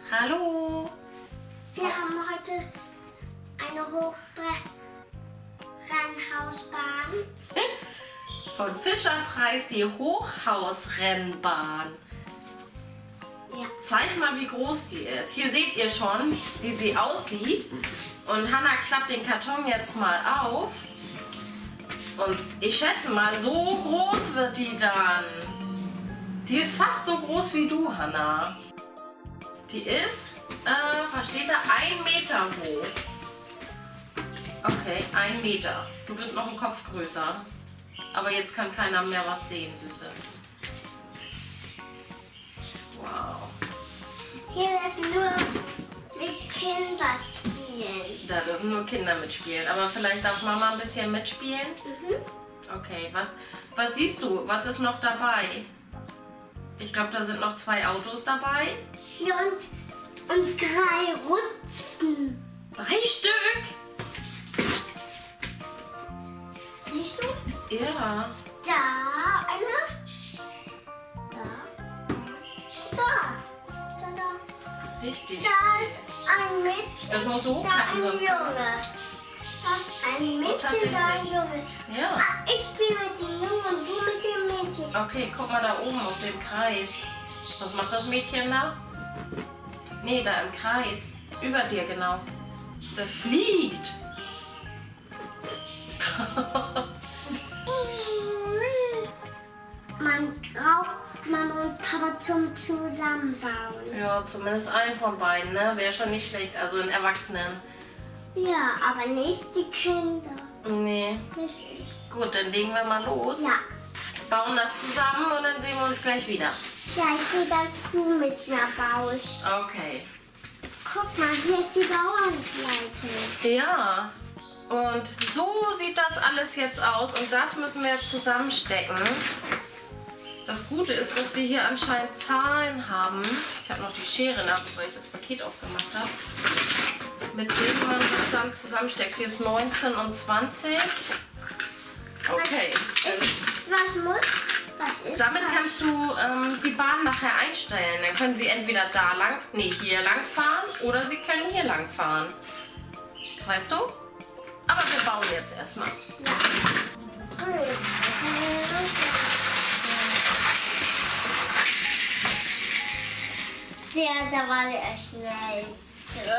Hallo. Wir haben heute eine Hochrennhausbahn. Von Fischer-Price die Hochhausrennbahn. Ja. Zeig mal, wie groß die ist. Hier seht ihr schon, wie sie aussieht. Und Hannah klappt den Karton jetzt mal auf. Und ich schätze mal, so groß wird die dann. Die ist fast so groß wie du, Hannah. Die ist, was steht da? 1 Meter hoch. Okay, 1 Meter. Du bist noch einen Kopf größer. Aber jetzt kann keiner mehr was sehen, Süße. Wow. Hier dürfen nur die Kinder spielen. Da dürfen nur Kinder mitspielen. Aber vielleicht darf Mama ein bisschen mitspielen? Mhm. Okay, was siehst du? Was ist noch dabei? Ich glaube, da sind noch 2 Autos dabei. Ja, und 3 Rutschen. 3 Stück? Siehst du? Ja. Da einer. Da. Richtig. Da ist ein Mädchen. Das muss so Da hochklappen, ein sonst. Junge. Da ist ein Mädchen, da ein Junge. Ja. Ich spiele mit dem Jungen und du mit dem Mädchen. Okay, guck mal da oben auf dem Kreis. Was macht das Mädchen da? Nee, da im Kreis. Über dir, genau. Das fliegt. Man braucht Mama und Papa zum Zusammenbauen. Ja, zumindest einen von beiden, ne? Wäre schon nicht schlecht. Also einen Erwachsenen. Ja, aber nicht die Kinder. Nee. Richtig. Gut, dann legen wir mal los. Ja. Bauen das zusammen und dann sehen wir uns gleich wieder. Ja, ich will, dass du mit mir baust. Okay. Guck mal, hier ist die Bauernleitung. Ja. Und so sieht das alles jetzt aus und das müssen wir zusammenstecken. Das Gute ist, dass sie hier anscheinend Zahlen haben. Ich habe noch die Schere nach, weil ich das Paket aufgemacht habe. Mit denen man das dann zusammensteckt. Hier ist 19 und 20. Okay. Was muss? Was ist Damit das? kannst du die Bahn nachher einstellen. Dann können sie entweder da lang, nee, hier lang fahren oder sie können hier lang fahren. Weißt du? Aber wir bauen jetzt erstmal. Ja. Der war der schnellste.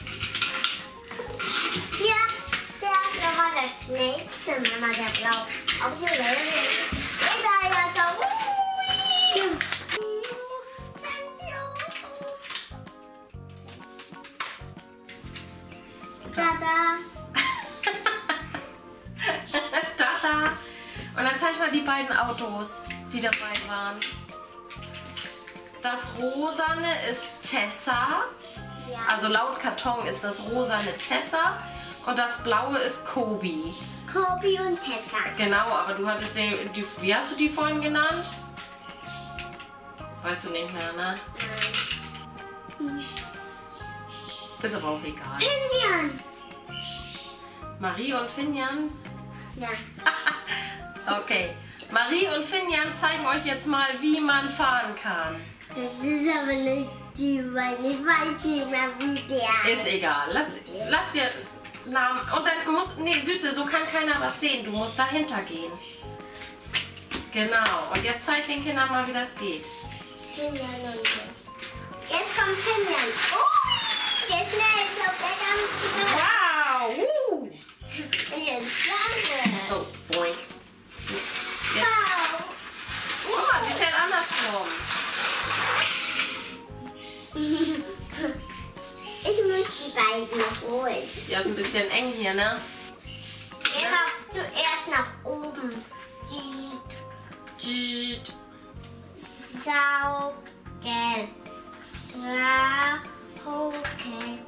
Ja, der war der schnellste, Mama, der blau. Auf die Welle. Egal, ja, so. Tada. Tada! Und dann zeig mal die beiden Autos, die dabei waren. Das rosane ist Tessa. Ja. Also laut Karton ist das rosane Tessa. Und das blaue ist Kobi. Kobi und Tessa. Genau, aber du hattest wie hast du die vorhin genannt? Weißt du nicht mehr, ne? Ist aber auch egal. Pinjan. Marie und Finjan? Ja. Okay. Marie und Finjan zeigen euch jetzt mal, wie man fahren kann. Das ist aber nicht die, weil ich weiß nicht mehr, wie der. Ist egal. Lass dir Namen. Und dann muss. Nee, Süße, so kann keiner was sehen. Du musst dahinter gehen. Genau. Und jetzt zeig den Kindern mal, wie das geht. Pinjan und das. Jetzt kommt Pinjan. Oh, der ist schnell. Ich glaube, der ganz schnell. Wow! Jetzt lange. Oh, boing. Jetzt. Wow. Guck mal, sie fährt andersrum. Ich muss die beiden holen. Ja, ist ein bisschen eng hier, ne? Ich mach zuerst nach oben. Saugen. Saugen.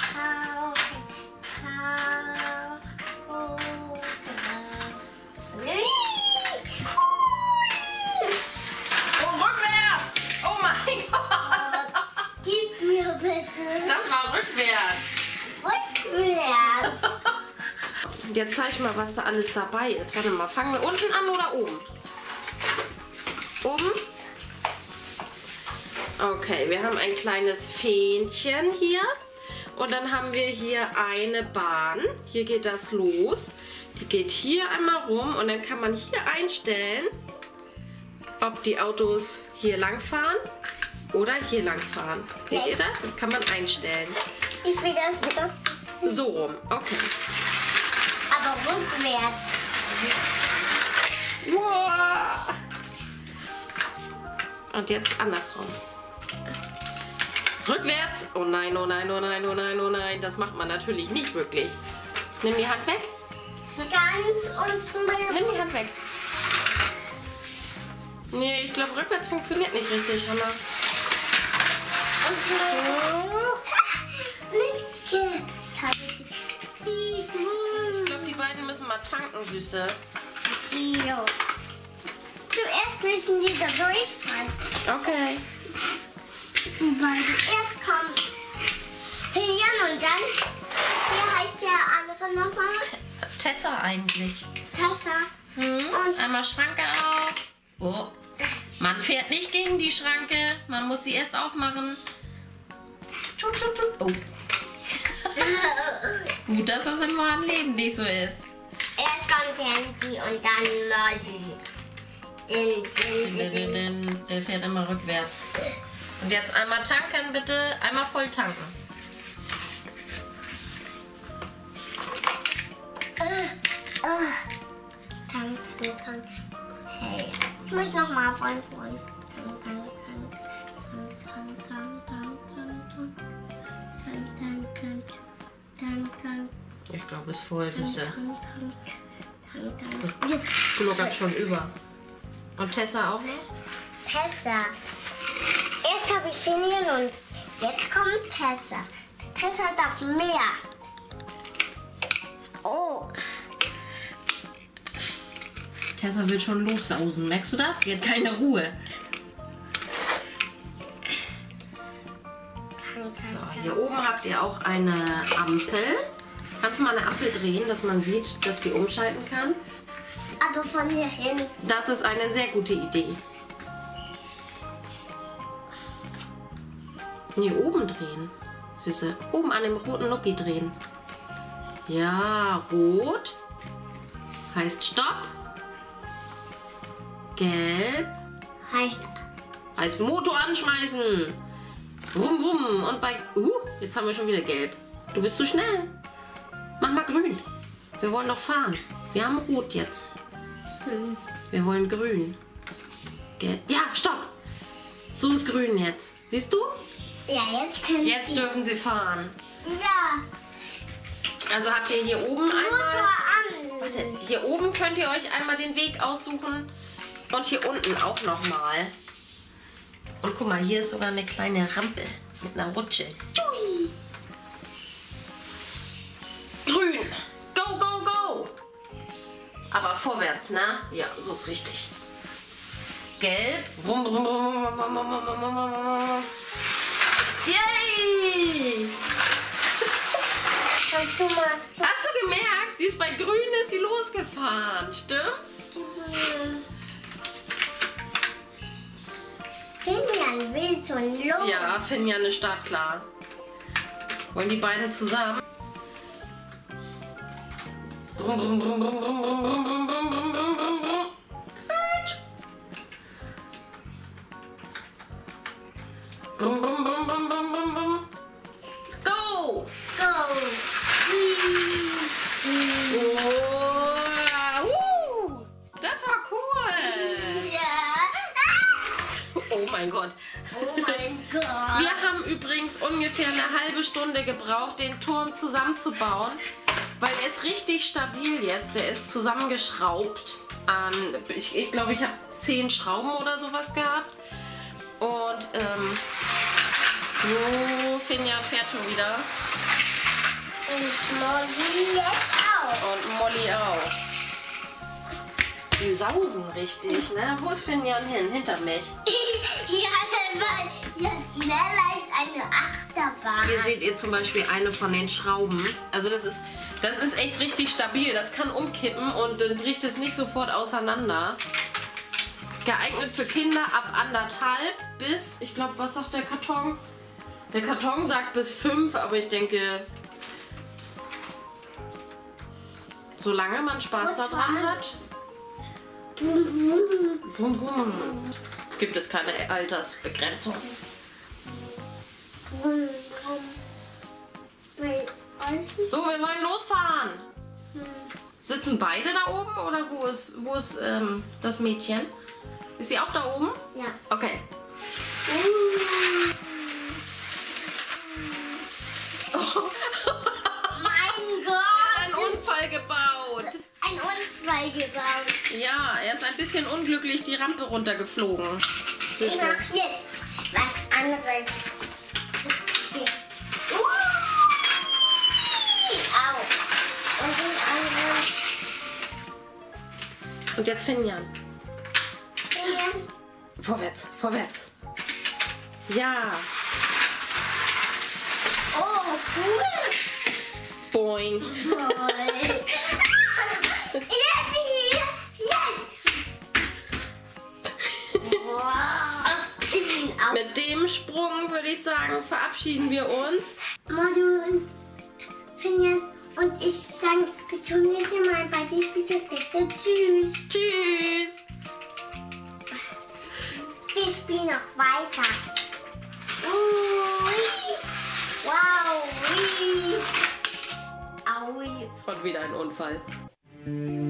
Oh, rückwärts! Oh mein Gott! Gib mir bitte Das war rückwärts. rückwärts. Und jetzt zeig mal, was da alles dabei ist. Warte mal, fangen wir unten an oder oben? Oben? Okay, wir haben ein kleines Fähnchen hier. Und dann haben wir hier eine Bahn. Hier geht das los. Die geht hier einmal rum und dann kann man hier einstellen, ob die Autos hier lang fahren oder hier lang fahren. Seht ihr das? Das kann man einstellen. Ich will das So rum, okay. aber rückwärts. Wow. Und jetzt andersrum. Rückwärts. Oh nein, oh nein, oh nein, oh nein, oh nein. Das macht man natürlich nicht wirklich. Nimm die Hand weg. Ganz unten bei der Nimm die Hand weg. Nee, ich glaube, rückwärts funktioniert nicht richtig, Hannah. Ich glaube, die beiden müssen mal tanken, Süße. Zuerst müssen die da durchfahren. Okay. Weil erst kommt Filian und dann, wie heißt der andere nochmal? Tessa eigentlich. Tessa. Und einmal Schranke auf. Oh. Man fährt nicht gegen die Schranke. Man muss sie erst aufmachen. Oh. Gut, dass das im wahren Leben nicht so ist. Erst kommt Candy und dann Molly. Der fährt immer rückwärts. Und jetzt einmal tanken, bitte. Einmal voll tanken. Tank. Hey, ich muss noch mal von vorn. Tank. Ich glaube, es ist voll, Süße. Das gluckert schon über. Und Tessa auch noch? Tessa. Erst habe ich Finian und jetzt kommt Tessa. Tessa darf mehr. Oh. Tessa will schon lossausen. Merkst du das? Die hat keine Ruhe. So, hier oben habt ihr auch eine Ampel. Kannst du mal eine Ampel drehen, dass man sieht, dass die umschalten kann? Aber von hier hin. Das ist eine sehr gute Idee. Nee, oben drehen. Süße. Oben an dem roten Nuppi drehen. Ja, rot heißt Stopp. Gelb heißt Motor anschmeißen. Rum, rum. Und bei... jetzt haben wir schon wieder gelb. Du bist zu schnell. Mach mal grün. Wir wollen doch fahren. Wir haben rot jetzt. Wir wollen grün. Gelb. Ja, stopp. So ist grün jetzt. Siehst du? Ja, jetzt dürfen sie fahren. Ja. Also habt ihr hier oben einmal... Motor an. Warte, hier oben könnt ihr euch einmal den Weg aussuchen. Und hier unten auch nochmal. Und guck mal, hier ist sogar eine kleine Rampe mit einer Rutsche. Tui. Grün. Go, go, go. Aber vorwärts, ne? Ja, so ist richtig. Gelb. Rum, rum, rum, rum, rum, rum, rum, rum, rum. Yay! Kannst du mal... Hast du gemerkt? Sie ist bei grün, ist sie losgefahren. Stimmt's? Finian will schon los. Ja, Finian ist startklar. Wollen die beiden zusammen? Brum, brum, brum, brum, brum, brum, brum, brum, brum, brum, brum, brum. Brum, brum, brum, brum, brum, brum, brum. Go! Go. Oh, das war cool! Ja. Oh mein Gott. Oh mein Gott. Wir haben übrigens ungefähr eine halbe Stunde gebraucht, den Turm zusammenzubauen, weil er ist richtig stabil jetzt. Der ist zusammengeschraubt an, ich glaube, ich habe 10 Schrauben oder sowas gehabt. Und so, Finian fährt schon wieder. Und Molly jetzt auch. Und Molly auch. Die sausen richtig, ne? Wo ist Finian hin? Hinter mich. Ja, weil das schneller ist eine Achterbahn. Hier seht ihr zum Beispiel eine von den Schrauben. Also das ist echt richtig stabil. Das kann umkippen und dann bricht es nicht sofort auseinander. Geeignet für Kinder ab 1,5 bis, ich glaube, was sagt der Karton? Der Karton sagt bis 5, aber ich denke, solange man Spaß daran hat, gibt es keine Altersbegrenzung. So, wir wollen losfahren. Sitzen beide da oben oder wo ist das Mädchen? Ist sie auch da oben? Ja. Okay. Mein Gott! Er hat einen Unfall gebaut. Ein Unfall gebaut. Ja, er ist ein bisschen unglücklich die Rampe runtergeflogen. Ich mach jetzt was anderes. Au. Und den anderen. Und jetzt Finjan. Hier. Vorwärts, vorwärts. Ja. Oh, cool. Boing. Mit dem Sprung würde ich sagen, verabschieden wir uns. Madu und Finjan und ich sagen bis zum nächsten Mal bei diesem Video. Tschüss. Tschüss. Wir spielen noch weiter. Ui. Wow. Ui. Aui. Und wieder ein Unfall.